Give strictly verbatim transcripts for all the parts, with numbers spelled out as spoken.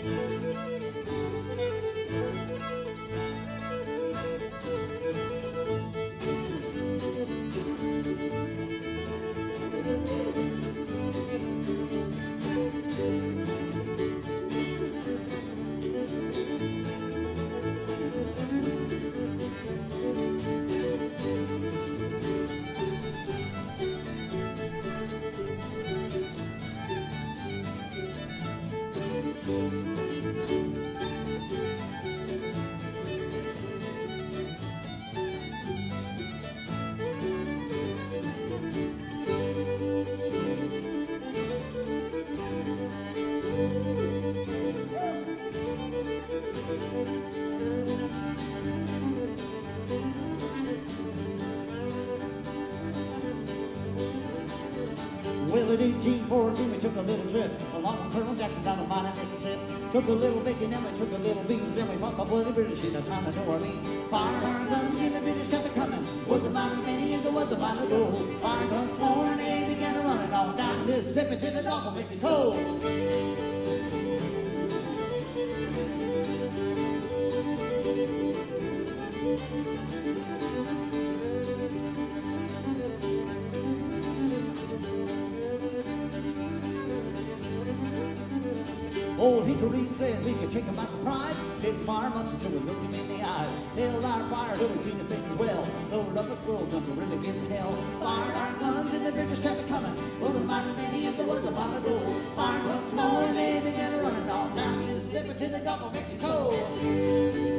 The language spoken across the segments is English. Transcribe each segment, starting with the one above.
Well, in eighteen fourteen we took a little trip along with Colonel Jackson down the mine in Mississippi. Took a little bacon and we took a little beans, and we fought the bloody British in the town of New Orleans. Fired our guns and the British got the coming. Was a mile as many as it was a mile ago. Fired once more and they began to run it on down Mississippi to the Gulf of Mexico. Old Hickory said we could take him by surprise. Didn't fire much until we looked him in the eyes. Held our fire till we seen the faces well. Loaded up a squirrel gun to really give him hell. Fired our guns and the British kept it coming. Wasn't much many as there was a while ago. Fired once more and they began running on down Mississippi to the Gulf of Mexico.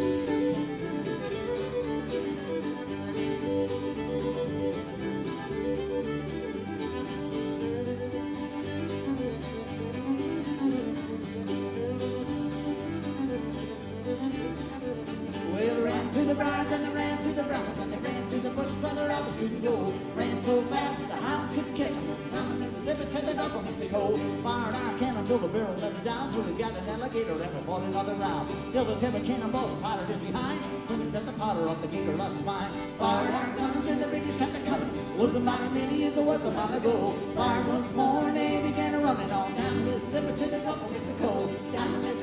And they ran through the brambles and they ran through the bushes where the rabbits couldn't go. Ran so fast the hounds couldn't catch them. Down the Mississippi to the Gulf of Mexico. Fired our cannon till the barrel let it down. So we got an alligator and we fought another round. Killed us seven cannonballs and powder just behind. When we set the powder off, the gator lost his mind. Fired our guns and the British kept it coming. Was a mile as many as there was a while ago. Fired once more and they began to run it on down the Mississippi to the Gulf of Mexico. Down the Mississippi